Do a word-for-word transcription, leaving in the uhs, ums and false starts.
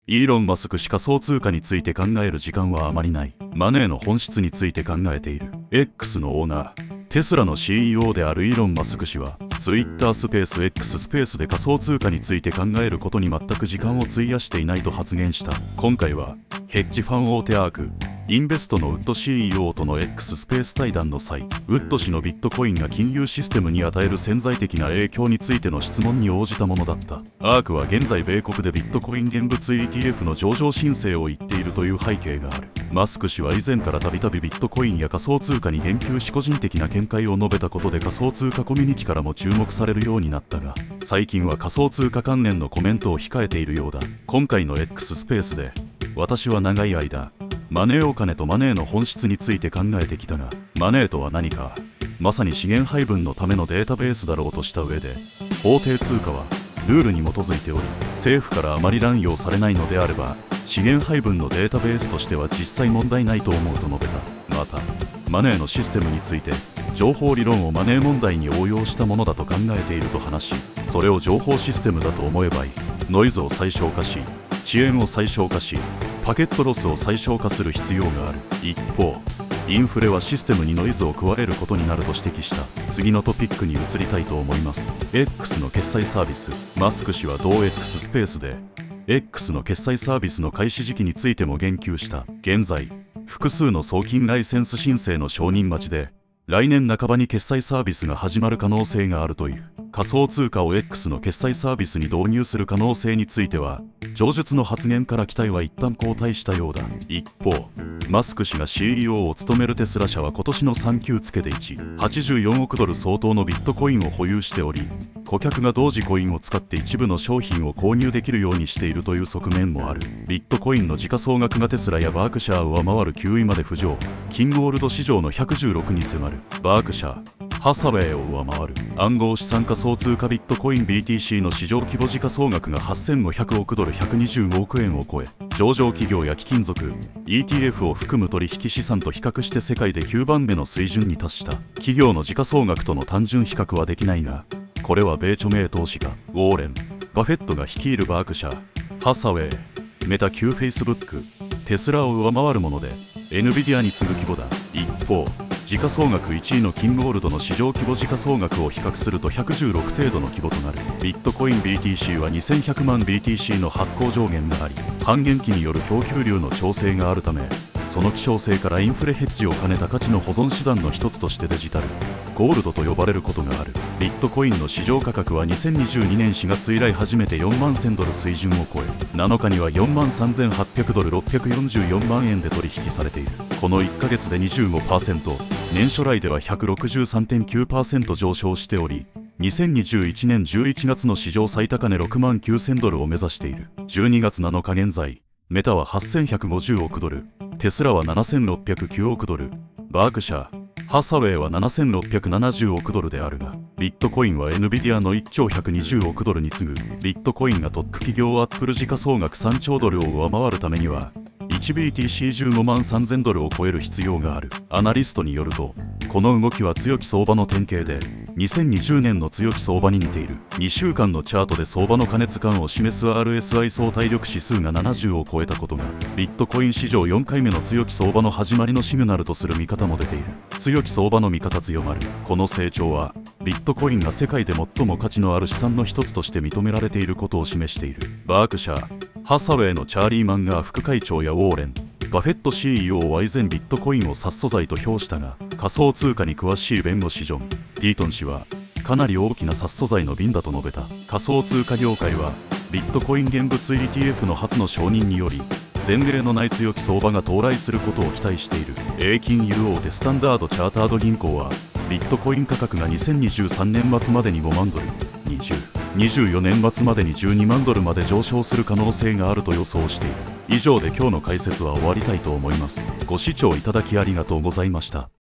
イーロン・マスク氏仮想通貨について考える時間はあまりない。マネーの本質について考えている。X のオーナー、テスラの シーイーオー であるイーロン・マスク氏は Twitter スペース X スペースで仮想通貨について考えることに全く時間を費やしていないと発言した。今回はヘッジファン大手アークインベストのウッド シーイーオー との X スペース対談の際、ウッド氏のビットコインが金融システムに与える潜在的な影響についての質問に応じたものだった。アークは現在米国でビットコイン現物 イーティーエフ の上場申請を言っているという背景がある。マスク氏は以前からたびたびビットコインや仮想通貨に言及し個人的な見解を述べたことで仮想通貨コミュニティからも注目されるようになったが、最近は仮想通貨関連のコメントを控えているようだ。今回の X スペースで、私は長い間マネーお金とマネーの本質について考えてきたが、マネーとは何か、まさに資源配分のためのデータベースだろうとした上で、法定通貨はルールに基づいており、政府からあまり乱用されないのであれば、資源配分のデータベースとしては実際問題ないと思うと述べた。また、マネーのシステムについて、情報理論をマネー問題に応用したものだと考えていると話し、それを情報システムだと思えばいい。ノイズを最小化し、遅延を最小化し、パケットロスを最小化する必要がある。一方、インフレはシステムにノイズを加えることになると指摘した。次のトピックに移りたいと思います。X の決済サービス。マスク氏は同 X スペースで X の決済サービスの開始時期についても言及した。現在、複数の送金ライセンス申請の承認待ちで、来年半ばに決済サービスが始まる可能性があるという。仮想通貨を X の決済サービスに導入する可能性については、上述の発言から期待は一旦後退したようだ。一方、マスク氏が シーイーオー を務めるテスラ社は今年のさん級付けでいち、はちじゅうよんおくドル相当のビットコインを保有しており、顧客が同時コインを使って一部の商品を購入できるようにしているという側面もある。ビットコインの時価総額がテスラやバークシャーを上回るきゅういまで浮上。キングゴールド市場のひゃくじゅうろくに迫る。バークシャー、ハサウェイを上回る。暗号資産仮想通貨ビットコイン ビーティーシー の市場規模時価総額がはっせんごひゃくおくドルひゃくにじゅうごおくえんを超え、上場企業や貴金属 イーティーエフ を含む取引資産と比較して世界できゅうばんめの水準に達した。企業の時価総額との単純比較はできないが、これは米著名投資家ウォーレン・バフェットが率いるバークシャー、ハサウェイ、メタ旧フェイスブック、テスラを上回るもので エヌビディア に次ぐ規模だ。一方、時価総額いちいのキングゴールドの市場規模時価総額を比較するとひゃくじゅうろく程度の規模となる。ビットコイン ビーティーシー はにせんひゃくまん ビーティーシー の発行上限があり、半減期による供給量の調整があるため、その希少性からインフレヘッジを兼ねた価値の保存手段の一つとしてデジタルゴールドと呼ばれることがある。ビットコインの市場価格はにせんにじゅうにねんしがつ以来初めてよんまんせんドル水準を超え、なのかにはよんまんさんぜんはっぴゃくドルろっぴゃくよんじゅうよんまんえんで取引されている。このいっかげつで にじゅうごパーセント、年初来では ひゃくろくじゅうさんてんきゅうパーセント 上昇しており、にせんにじゅういちねんじゅういちがつの市場最高値ろくまんきゅうせんドルを目指している。じゅうにがつなのか現在、メタははっせんひゃくごじゅうおくドル、テスラはななせんろっぴゃくきゅうおくドル、バークシャー、ハサウェイはななせんろっぴゃくななじゅうおくドルであるが、ビットコインは エヌビディア のいっちょうひゃくにじゅうおくドルに次ぐ。ビットコインがトップ企業アップル時価総額さんちょうドルを上回るためには、いちビーティーシーじゅうごまんさんぜんドルを超える必要がある。アナリストによると、この動きは強気相場の典型で、にせんにじゅうねんの強気相場に似ている。にしゅうかんのチャートで相場の過熱感を示す アールエスアイ 相対力指数がななじゅうを超えたことが、ビットコイン史上よんかいめの強気相場の始まりのシグナルとする見方も出ている。強気相場の見方強まる。この成長は、ビットコインが世界で最も価値のある資産の一つとして認められていることを示している。バークシャー、ハサウェイのチャーリー・マンガー副会長やウォーレン・バフェット シーイーオー は以前ビットコインを殺素材と評したが、仮想通貨に詳しい弁護士ジョン・ディートン氏は、かなり大きな殺素材の瓶だと述べた。仮想通貨業界は、ビットコイン現物 イーティーエフ の初の承認により、前例のない強気相場が到来することを期待している。英金融大手スタンダードチャータード銀行は、ビットコイン価格がにせんにじゅうさんねん末までにごまんドル、にじゅう、にじゅうよねん末までにじゅうにまんドルまで上昇する可能性があると予想している。以上で今日の解説は終わりたいと思います。ご視聴いただきありがとうございました。